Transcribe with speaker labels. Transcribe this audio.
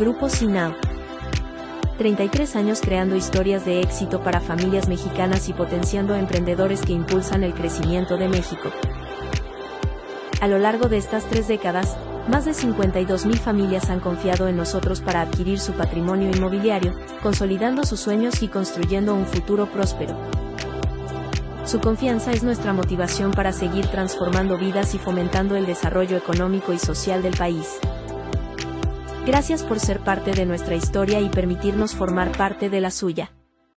Speaker 1: Grupo Sinao. 33 años creando historias de éxito para familias mexicanas y potenciando emprendedores que impulsan el crecimiento de México. A lo largo de estas 3 décadas, más de 52,000 familias han confiado en nosotros para adquirir su patrimonio inmobiliario, consolidando sus sueños y construyendo un futuro próspero. Su confianza es nuestra motivación para seguir transformando vidas y fomentando el desarrollo económico y social del país. Gracias por ser parte de nuestra historia y permitirnos formar parte de la suya.